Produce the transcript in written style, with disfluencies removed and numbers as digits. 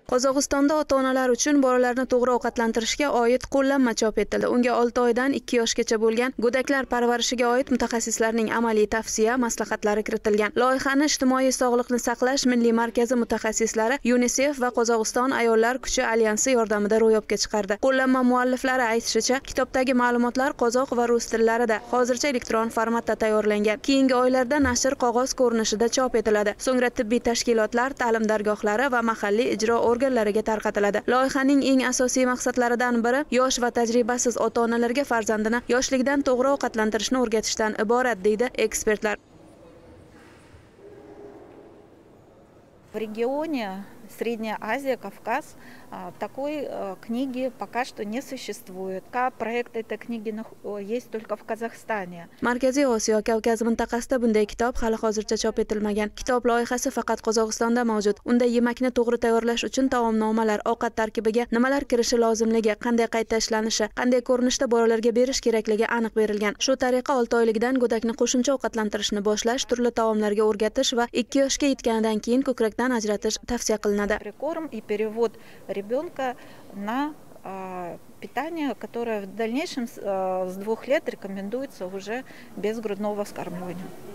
Qozog'istonda ota-onalar uchun bolalarni to'g'ri ovqatlantirishga oid qo'llanma chop etildi. Unga 6 oydan 2 yoshgacha bo'lgan go'daklar parvarishiga oid mutaxassislarning amaliy tavsiya, maslahatlari kiritilgan. Loyihani Ijtimoiy sog'liqni saqlash milliy markazi mutaxassislari UNICEF va Qozog'iston ayollar kuchi alyansi yordamida ro'yobga chiqardi. Qo'llanma mualliflari aytishicha, kitobdagi ma'lumotlar qozoq va rus tillarida, hozircha elektron formatda tayyorlangan. Keyingi oylarda nashr qog'oz ko'rinishida chop etiladi. So'ngra tibbiy tashkilotlar, ta'lim dargohlari va mahalliy ijro organlariga tarqatiladi. Loyihaning eng asosiy maqsadlaridan biri yosh va tajribasiz ota-onalarga farzandini yoshlikdan to'g'ri ovqatlantirishni o'rgatishdan iborat, deydi ekspertlar. В регионе Средняя Азия, Кавказ такой книги пока что не существует. Проект этой книги есть только в Казахстане. Markaziy Osiyo, Kavkaz mintaqasida bunday kitob hali hozircha chop etilmagan. Kitob loyihasi faqat Qozog'istonda mavjud. Unda yemakni to'g'ri tayyorlash uchun taomnomalar, ovqat tarkibiga nimalar kirishi lozimligi, qanday qayta ishlanishi, qanday ko'rinishda bolalarga berish kerakligi aniq berilgan. Shu tariqa 6 oylikdan go'dakni qo'shimcha ovqatlantirishni boshlash, turli taomlarga o'rgatish va 2 yoshga yetganidan keyin ko'krakdan ajratish tavsiya qilinadi. Прикорм и перевод ребенка на питание, которое в дальнейшем с 2 лет рекомендуется уже без грудного вскармливания.